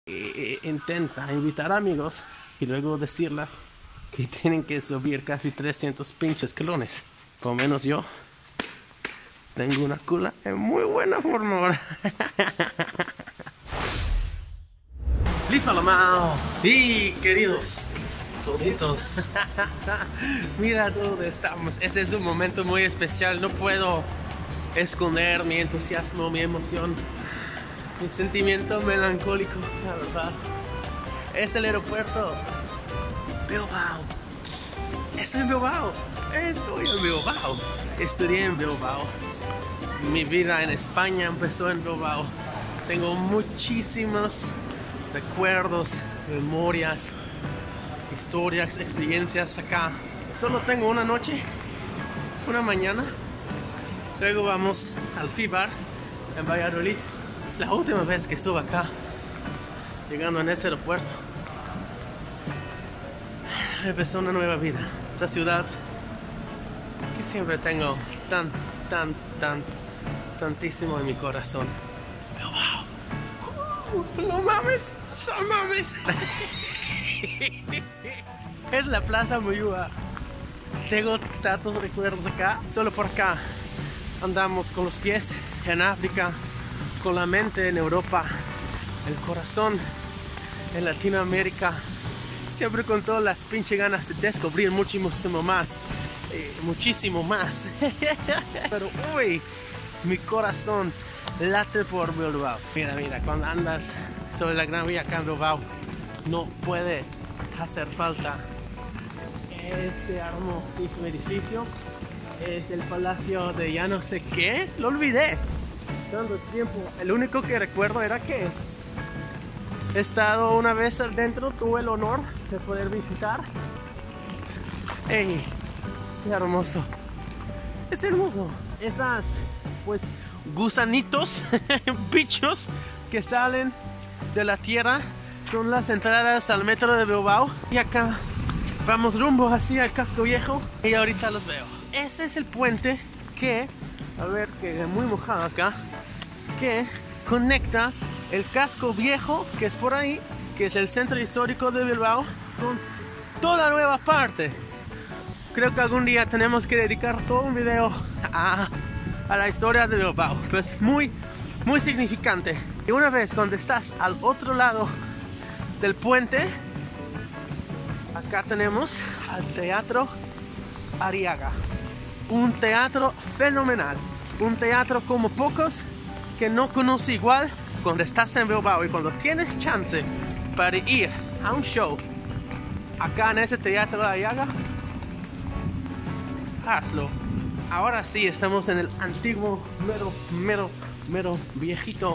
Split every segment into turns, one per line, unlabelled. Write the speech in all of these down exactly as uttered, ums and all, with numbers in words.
eh, intenta invitar amigos y luego decirles que tienen que subir casi trescientos pinches clones. Por lo menos yo tengo una cola en muy buena forma ahora. ¡Lífalo, y queridos toditos! Mira dónde estamos. Ese es un momento muy especial. No puedo esconder mi entusiasmo, mi emoción, mi sentimiento melancólico, la verdad. Es el aeropuerto Bilbao. Estoy en Bilbao. Estoy en Bilbao. Estudié en Bilbao. Mi vida en España empezó en Bilbao. Tengo muchísimos recuerdos, memorias, historias, experiencias acá. Solo tengo una noche, una mañana. Luego vamos al FIBAR en Valladolid. La última vez que estuve acá, llegando en ese aeropuerto, empezó una nueva vida. Esta ciudad que siempre tengo tan, tan, tan, tantísimo en mi corazón. Pero wow, uh, no mames, no mames. Es la Plaza Moyúa. Tengo tantos recuerdos acá. Solo por acá andamos con los pies en África, con la mente en Europa, el corazón en Latinoamérica, siempre con todas las pinches ganas de descubrir muchísimo más, eh, muchísimo más. Pero uy, mi corazón late por Bilbao. Mira, mira, cuando andas sobre la Gran Vía acá en Bilbao, no puede hacer falta ese hermosísimo edificio. Es el palacio de ya no sé qué, lo olvidé. Tanto tiempo, el único que recuerdo era que he estado una vez adentro, tuve el honor de poder visitar. ¡Ey! Es hermoso, es hermoso. Esas, pues, gusanitos, bichos que salen de la tierra son las entradas al metro de Bilbao. Y acá vamos rumbo así al casco viejo y ahorita los veo. Ese es el puente que, a ver, que es muy mojado acá, que conecta el casco viejo, que es por ahí, que es el centro histórico de Bilbao, con toda la nueva parte. Creo que algún día tenemos que dedicar todo un video a, a la historia de Bilbao, pero es muy, muy significante. Y una vez cuando estás al otro lado del puente, acá tenemos al Teatro Arriaga. Un teatro fenomenal, un teatro como pocos que no conoce igual. Cuando estás en Bilbao y cuando tienes chance para ir a un show acá en ese Teatro de Arriaga, hazlo. Ahora sí, estamos en el antiguo, mero, mero, mero, viejito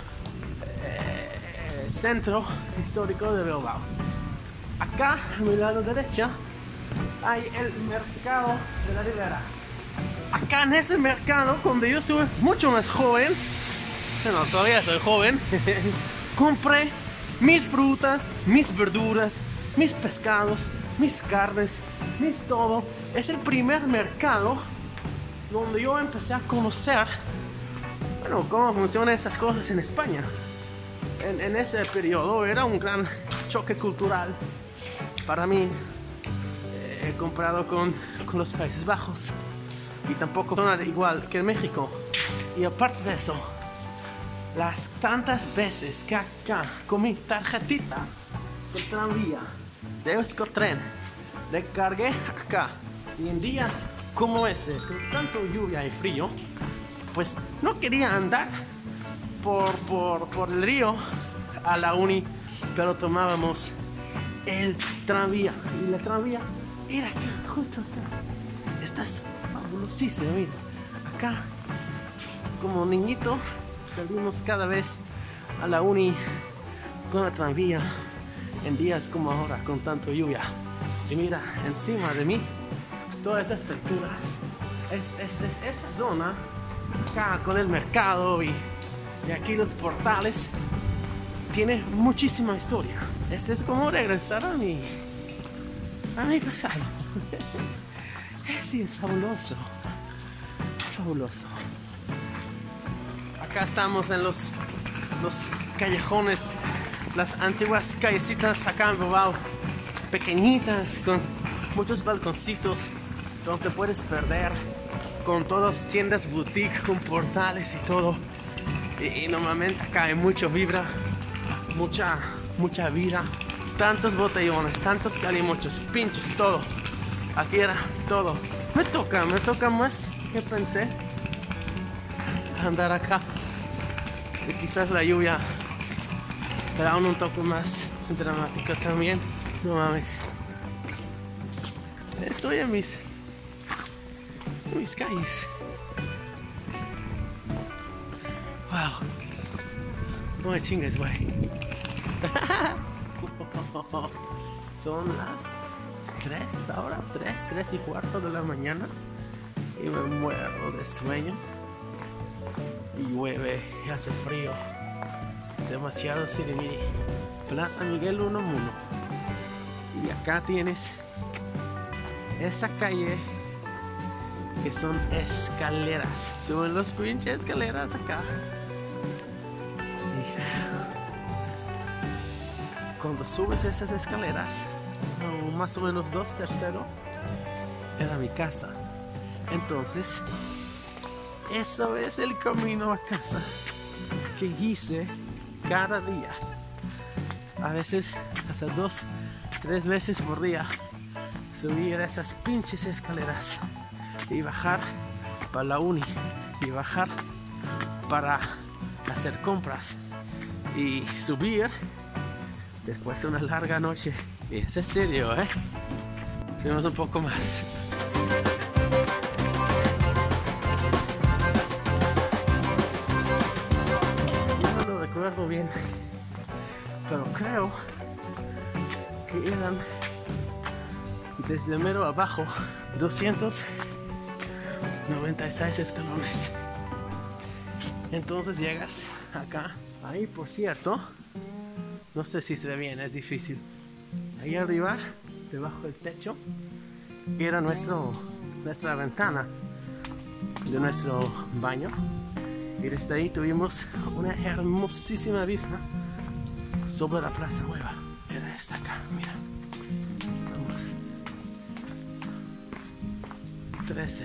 eh, centro histórico de Bilbao. Acá, a mi lado derecha, hay el mercado de la Ribera. Acá en ese mercado, cuando yo estuve mucho más joven, bueno, todavía soy joven, compré mis frutas, mis verduras, mis pescados, mis carnes, mis todo. Es el primer mercado donde yo empecé a conocer, bueno, cómo funcionan esas cosas en España. En, en ese periodo era un gran choque cultural para mí. He comprado con, con los Países Bajos y tampoco son igual que en México. Y aparte de eso, las tantas veces que acá con mi tarjetita del tranvía de Euskotren le cargué acá, y en días como ese, con tanto lluvia y frío, pues no quería andar por, por, por el río a la uni, pero tomábamos el tranvía, y la tranvía era acá, justo acá. Estás fabulosísimo, mira. Acá, como niñito, salimos cada vez a la uni con la tranvía en días como ahora, con tanto lluvia. Y mira, encima de mí, todas esas pinturas. Es, es, es esa zona, acá con el mercado y, y aquí los portales, tiene muchísima historia. Este es como regresar a mi, a mi pasado. Sí, es fabuloso. Es fabuloso. Acá estamos en los, los callejones las antiguas callecitas acá en Bilbao, pequeñitas, con muchos balconcitos donde te puedes perder, con todas tiendas boutique, con portales y todo. Y, y normalmente acá hay mucha vibra, mucha, mucha vida, tantos botellones, tantos calimochos, pinchos, todo. Aquí era todo. Me toca, me toca más que pensé andar acá. Y quizás la lluvia será un toque más dramático también. No mames. Estoy en mis, en mis calles. Wow. No me chingues, güey. Son las tres ahora, tres, tres y cuarto de la mañana. Y me muero de sueño. Y llueve y hace frío. Demasiado sirimiri. Plaza Miguel Unamuno. Y acá tienes esa calle que son escaleras. Suben los pinches escaleras acá. Y cuando subes esas escaleras, o más o menos dos terceros, era mi casa. Entonces, eso es el camino a casa que hice cada día. A veces hasta dos, tres veces por día. Subir esas pinches escaleras y bajar para la uni y bajar para hacer compras y subir después de una larga noche. Y es en serio, ¿eh? Subimos un poco más. Yo no lo recuerdo bien, pero creo que eran desde mero abajo doscientos noventa y seis escalones. Entonces llegas acá. Ahí, por cierto, no sé si se ve bien, es difícil. Ahí arriba, debajo del techo, era nuestro, nuestra ventana de nuestro baño. Y desde ahí tuvimos una hermosísima vista sobre la Plaza Nueva. Era esta acá, mira. Vamos. trece.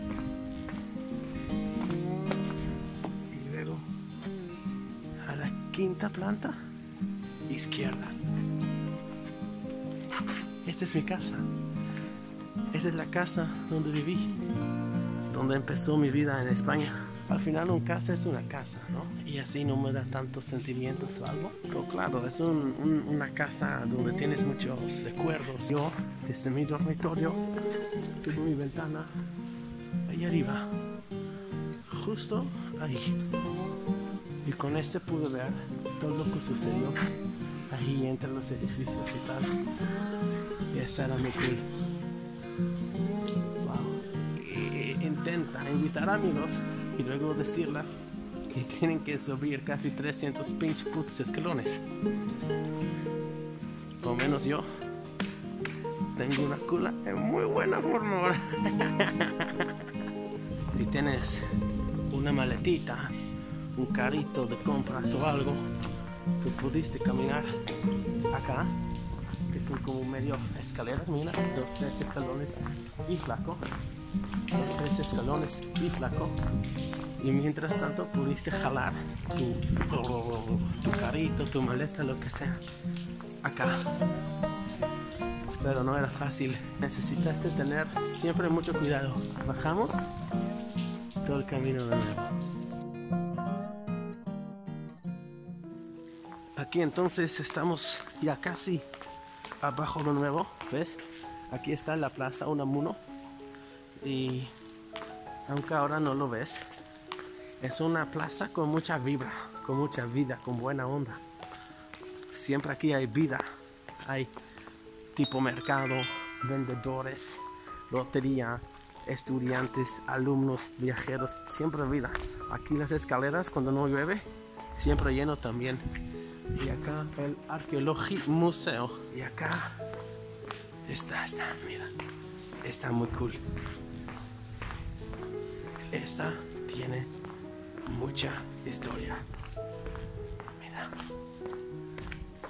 Y luego a la quinta planta izquierda. Esta es mi casa. Esta es la casa donde viví, donde empezó mi vida en España. Al final una casa es una casa, ¿no? Y así no me da tantos sentimientos o algo. Pero claro, es un, un, una casa donde tienes muchos recuerdos. Yo, desde mi dormitorio, tuve mi ventana ahí arriba, justo ahí. Y con este pude ver todo lo que sucedió ahí entre los edificios y tal. Y esa era mi cool. Wow. Y intenta invitar amigos y luego decirles que tienen que subir casi trescientos pinches putos escalones. Por lo menos yo tengo una cula en muy buena forma ahora. Si tienes una maletita, un carrito de compras o algo, tú pudiste caminar acá, que son como medio escaleras, mira, dos, tres escalones y flaco, dos, tres escalones y flaco, y mientras tanto pudiste jalar tu, tu carrito, tu maleta, lo que sea, acá. Pero no era fácil, necesitaste tener siempre mucho cuidado. Bajamos todo el camino de nuevo. Aquí entonces estamos ya casi abajo de nuevo, ¿ves? Aquí está la Plaza Unamuno y aunque ahora no lo ves, es una plaza con mucha vibra, con mucha vida, con buena onda. Siempre aquí hay vida, hay tipo mercado, vendedores, lotería, estudiantes, alumnos, viajeros, siempre vida. Aquí las escaleras cuando no llueve, siempre lleno también. Y acá el Arqueológico Museo. Y acá está, está, mira. Está muy cool. Esta tiene mucha historia. Mira.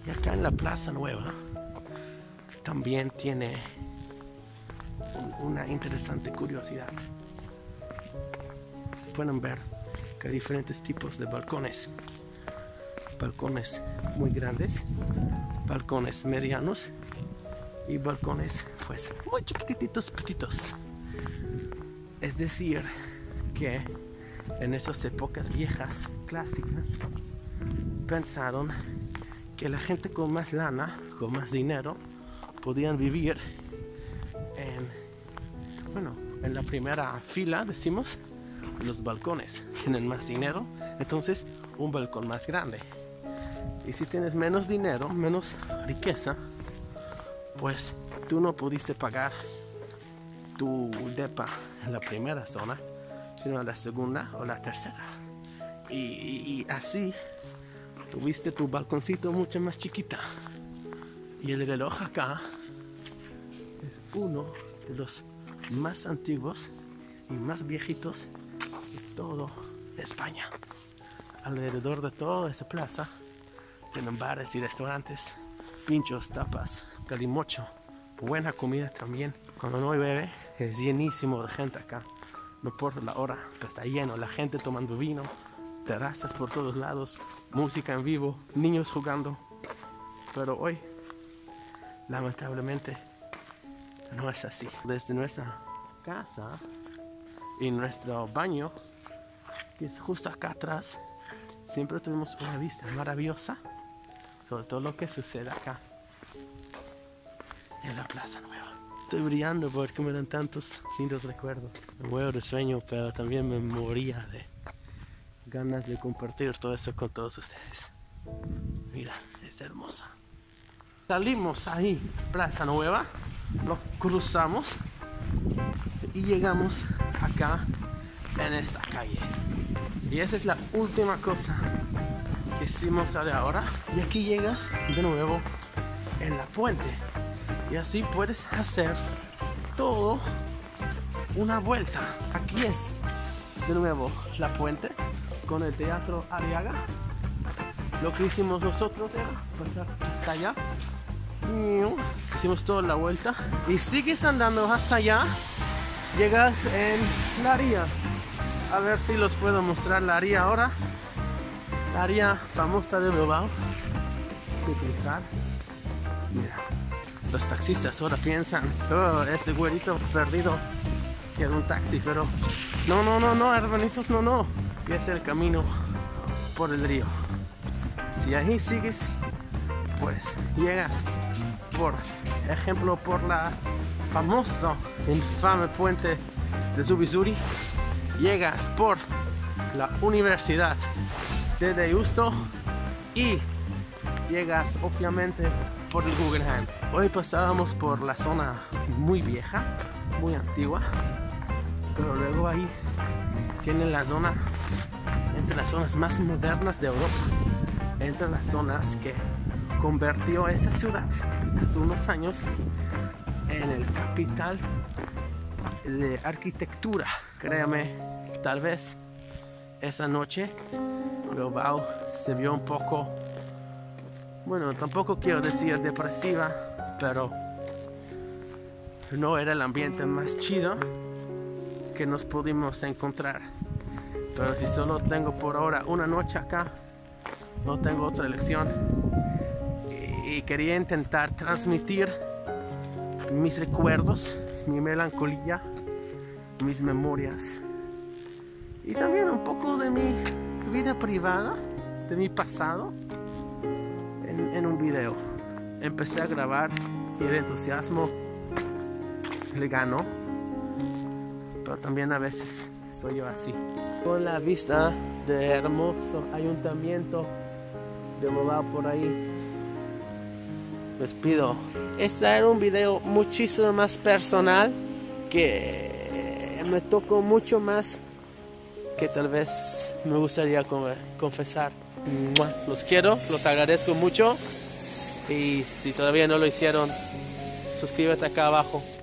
Y acá en la Plaza Nueva también tiene un, una interesante curiosidad. Se pueden ver que hay diferentes tipos de balcones. Balcones muy grandes, balcones medianos y balcones pues muy chiquititos, petitos. Es decir, que en esas épocas viejas, clásicas, pensaron que la gente con más lana, con más dinero, podían vivir en, bueno, en la primera fila, decimos, los balcones. Tienen más dinero, entonces un balcón más grande. Y si tienes menos dinero, menos riqueza, pues tú no pudiste pagar tu depa en la primera zona, sino en la segunda o la tercera. Y, y, y así tuviste tu balconcito mucho más chiquita. Y el reloj acá es uno de los más antiguos y más viejitos de todo España. Alrededor de toda esa plaza tienen bares y restaurantes, pinchos, tapas, calimocho, buena comida también. Cuando no llueve es llenísimo de gente acá, no por la hora, pero está lleno, la gente tomando vino, terrazas por todos lados, música en vivo, niños jugando. Pero hoy, lamentablemente, no es así. Desde nuestra casa y nuestro baño, que es justo acá atrás, siempre tuvimos una vista maravillosa sobre todo lo que sucede acá en la Plaza Nueva. Estoy brillando porque me dan tantos lindos recuerdos. Me muero de sueño, pero también me moría de ganas de compartir todo eso con todos ustedes. Mira, es hermosa. Salimos ahí, Plaza Nueva, lo cruzamos y llegamos acá en esta calle. Y esa es la última cosa que hicimos ahora. Y aquí llegas de nuevo en la puente. Y así puedes hacer todo una vuelta. Aquí es de nuevo la puente con el Teatro Arriaga. Lo que hicimos nosotros era pasar hasta allá. Hicimos toda la vuelta y sigues andando hasta allá. Llegas en la ría. A ver si los puedo mostrar la ría ahora. La ría famosa de Bilbao. Hay que cruzar. Mira, los taxistas ahora piensan, oh, este güerito perdido quiere un taxi, pero no, no, no, no, hermanitos, no, no. Y es el camino por el río. Si ahí sigues, pues llegas, por ejemplo, por la famosa, infame puente de Zubizuri. Llegas por la Universidad de Deusto y llegas obviamente por el Guggenheim. Hoy pasábamos por la zona muy vieja, muy antigua, pero luego ahí tienen la zona, entre las zonas más modernas de Europa, entre las zonas que convirtió esta ciudad hace unos años en el capital de arquitectura. Créame, tal vez esa noche Bilbao se vio un poco, bueno, tampoco quiero decir depresiva, pero no era el ambiente más chido que nos pudimos encontrar. Pero si solo tengo por ahora una noche acá, no tengo otra elección. Y, y quería intentar transmitir mis recuerdos, mi melancolía, mis memorias y también un poco de mi vida privada, de mi pasado en, en un video. Empecé a grabar y el entusiasmo le ganó, pero también a veces soy yo así. Con la vista de hermoso ayuntamiento de Bilbao por ahí, les pido. Este era un video muchísimo más personal, que me tocó mucho más, que tal vez me gustaría confesar. Los quiero, los agradezco mucho, y si todavía no lo hicieron, suscríbete acá abajo.